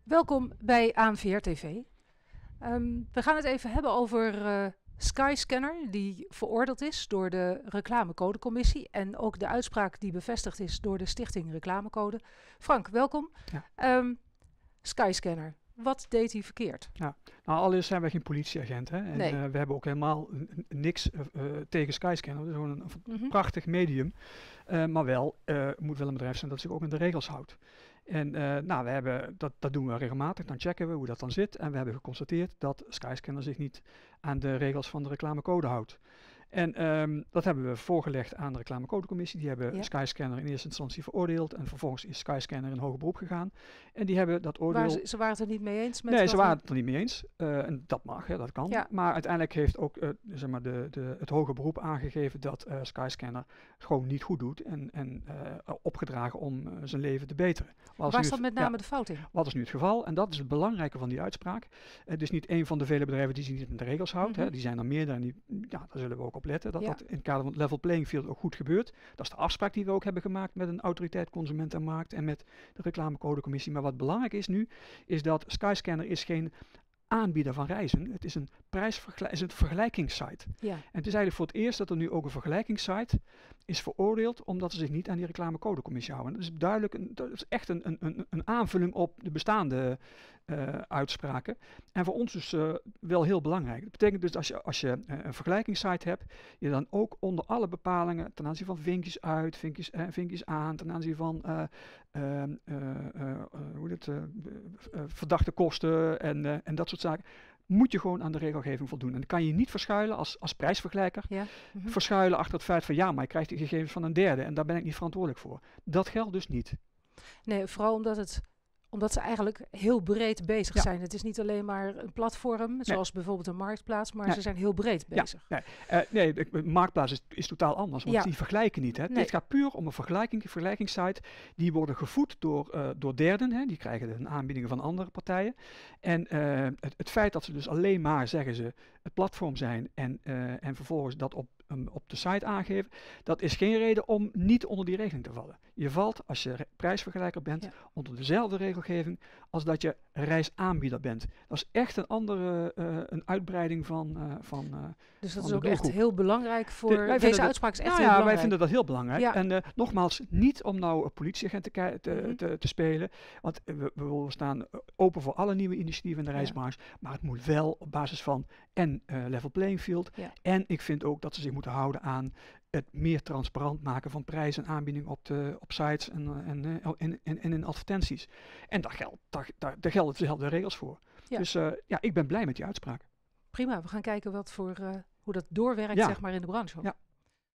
Welkom bij ANVR TV. We gaan het even hebben over Skyscanner, die veroordeeld is door de Reclamecodecommissie en ook de uitspraak die bevestigd is door de Stichting Reclamecode. Frank, welkom. Ja. Skyscanner, wat deed hij verkeerd? Ja. Nou, allereerst zijn wij geen politieagent. Hè? En Nee. we hebben ook helemaal niks tegen Skyscanner. Het is gewoon een prachtig medium. Maar wel moet wel een bedrijf zijn dat zich ook aan de regels houdt. En we hebben, dat doen we regelmatig. Dan checken we hoe dat dan zit. En we hebben geconstateerd dat Skyscanner zich niet aan de regels van de reclamecode houdt. En dat hebben we voorgelegd aan de reclamecodecommissie. Die hebben Skyscanner in eerste instantie veroordeeld. En vervolgens is Skyscanner in hoger beroep gegaan. En die hebben dat oordeel... Ze waren het er niet mee eens? Met nee, ze waren het er niet mee eens. En dat mag, hè, dat kan. Ja. Maar uiteindelijk heeft ook het hoger beroep aangegeven dat Skyscanner het gewoon niet goed doet. En opgedragen om zijn leven te beteren. Waar zat met name de fout in? Wat is nu het geval? En dat is het belangrijke van die uitspraak. Het is niet een van de vele bedrijven die zich niet aan de regels houdt. Hè. Die zijn er meerdere en daar zullen we ook op letten. Dat in het kader van het level playing field ook goed gebeurt. Dat is de afspraak die we ook hebben gemaakt met een autoriteit Consument en Markt en met de reclamecodecommissie. Maar wat belangrijk is nu, is dat Skyscanner is geen aanbieder van reizen. Het is een vergelijkingssite. Ja. En het is eigenlijk voor het eerst dat er nu ook een vergelijkingssite is veroordeeld omdat ze zich niet aan die reclamecodecommissie houden. Dat is duidelijk, dat is echt een aanvulling op de bestaande uitspraken. En voor ons dus wel heel belangrijk. Dat betekent dus dat als je een vergelijkingssite hebt, je dan ook onder alle bepalingen ten aanzien van vinkjes uit, vinkjes aan, ten aanzien van verdachte kosten en dat soort zaken, moet je gewoon aan de regelgeving voldoen. En dan kan je niet verschuilen als prijsvergelijker. Ja. Verschuilen achter het feit van ja, maar je krijgt de gegevens van een derde en daar ben ik niet verantwoordelijk voor. Dat geldt dus niet. Nee, vooral omdat ze eigenlijk heel breed bezig zijn. Het is niet alleen maar een platform, zoals bijvoorbeeld een marktplaats, maar ze zijn heel breed bezig. Marktplaats is totaal anders, want die vergelijken niet. Hè. Nee. Dit gaat puur om een vergelijkingssite. Die worden gevoed door derden. Hè. Die krijgen een aanbiedingen van andere partijen. En het feit dat ze dus alleen maar, zeggen ze, het platform zijn en vervolgens dat op de site aangeven, dat is geen reden om niet onder die regeling te vallen. Je valt, als je prijsvergelijker bent, onder dezelfde regelgeving als dat je reisaanbieder bent. Dat is echt een andere een uitbreiding van dus dat van is ook de echt heel belangrijk voor... Deze uitspraak is echt heel ja, belangrijk. wij vinden dat heel belangrijk. Ja. En nogmaals, niet om nou een politieagent te spelen, want we staan open voor alle nieuwe initiatieven in de reisbranche, maar het moet wel op basis van level playing field. Ja. En ik vind ook dat ze zich moeten houden aan het meer transparant maken van prijs en aanbieding op sites en in advertenties. En daar gelden dezelfde regels voor. Ja. Dus ik ben blij met die uitspraak. Prima, we gaan kijken hoe dat doorwerkt zeg maar, in de branche. Ja.